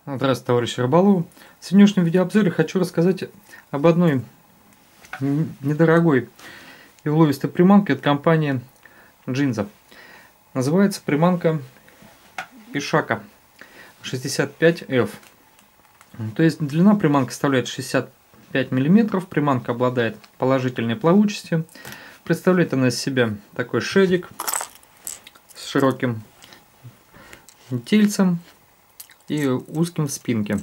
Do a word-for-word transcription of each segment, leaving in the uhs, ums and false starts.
Здравствуйте, товарищи рыболовы. В сегодняшнем видеообзоре хочу рассказать об одной недорогой и уловистой приманке от компании Jinza. Называется приманка Ишака шестьдесят пять эф. То есть длина приманки составляет шестьдесят пять миллиметров. Приманка обладает положительной плавучестью. Представляет она из себя такой шедик с широким тельцем и узким в спинке.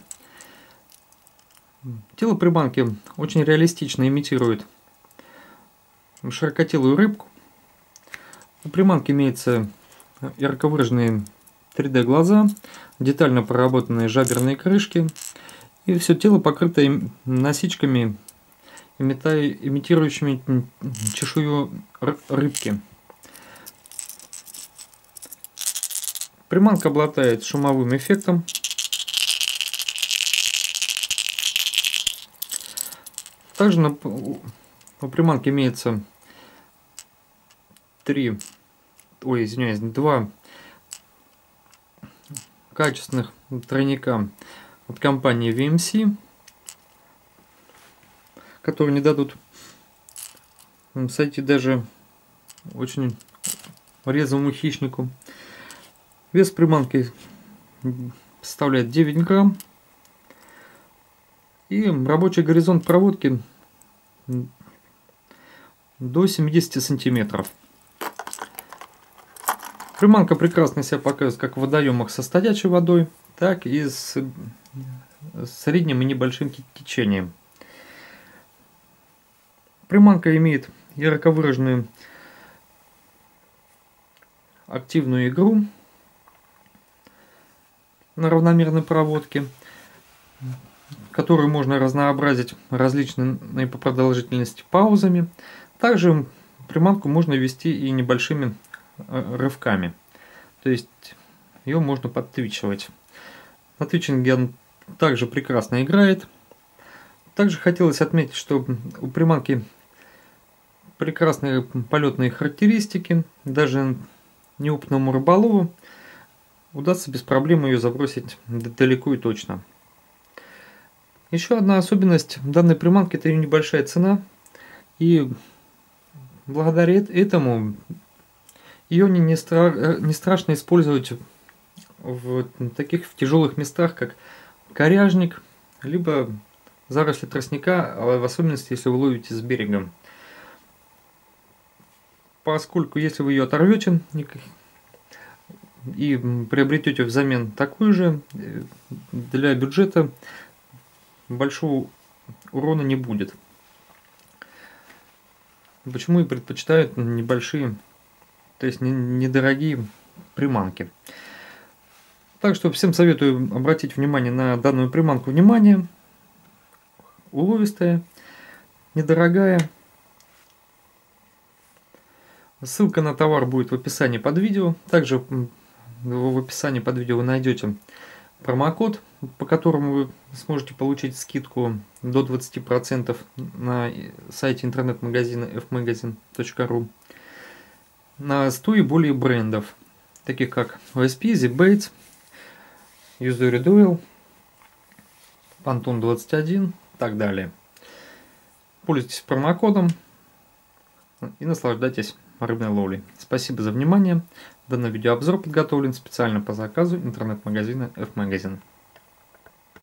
Тело приманки очень реалистично имитирует широкотелую рыбку. У приманки имеются ярко выраженные три дэ глаза, детально проработанные жаберные крышки, и все тело покрыто насечками, имитирующими чешую рыбки. Приманка обладает шумовым эффектом. Также на, у приманки имеется три, ой, извиняюсь, два качественных тройника от компании ви эм си, которые не дадут сойти даже очень резвому хищнику. Вес приманки составляет девять грамм. И рабочий горизонт проводки до семидесяти сантиметров. Приманка прекрасно себя показывает как в водоемах со стоячей водой, так и с средним и небольшим течением. Приманка имеет ярко выраженную активную игру на равномерной проводке, которую можно разнообразить различными по продолжительности паузами. Также приманку можно вести и небольшими рывками, то есть ее можно подтвичивать. На твичинге он также прекрасно играет. Также хотелось отметить, что у приманки прекрасные полетные характеристики. Даже неопытному рыболову удастся без проблем ее забросить далеко и точно. Еще одна особенность данной приманки — это ее небольшая цена, и благодаря этому ее не, не, стра не страшно использовать в таких в тяжелых местах, как коряжник, либо заросли тростника, а в особенности, если вы ловите с берега. Поскольку если вы ее оторвете и приобретете взамен такую же, для бюджета большого урона не будет. Почему и предпочитают небольшие, то есть недорогие приманки. Так что всем советую обратить внимание на данную приманку. Внимание, уловистая, недорогая. Ссылка на товар будет в описании под видео. Также в описании под видео вы найдете промокод, по которому вы сможете получить скидку до двадцати процентов на сайте интернет-магазина эф магазин точка ру на сто и более брендов, таких как о эс пи, ZBaits, Used Duel, Pantone двадцать один и так далее. Пользуйтесь промокодом и наслаждайтесь рыбной ловлей. Спасибо за внимание. Данный видеообзор подготовлен специально по заказу интернет-магазина эф магазин.